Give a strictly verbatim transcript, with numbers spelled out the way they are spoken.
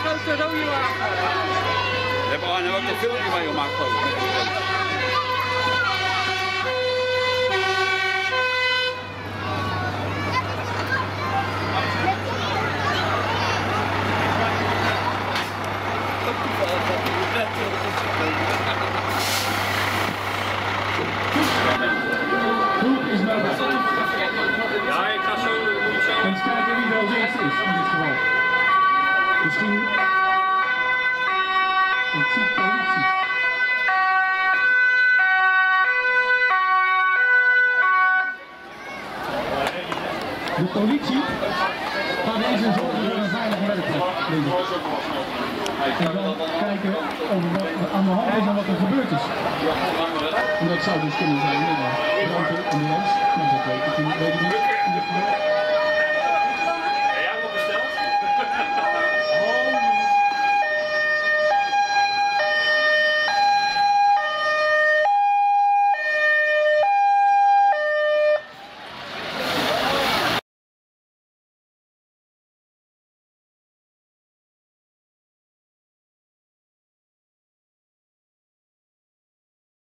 grote rode wagen. We hebben al ook een filmpje mee gemaakt, geloof ik. Is nou ja, ik ga zo. eens kijken wie er als eerste is in dit geval. Misschien. Ik zie politie. De politie gaat eens en zorgen voor een veilige werkplek. En dan kijken of wat er aan de hand is en wat er gebeurd is. En dat zou dus kunnen zijn met een brand in de lens, maar dat weet ik niet.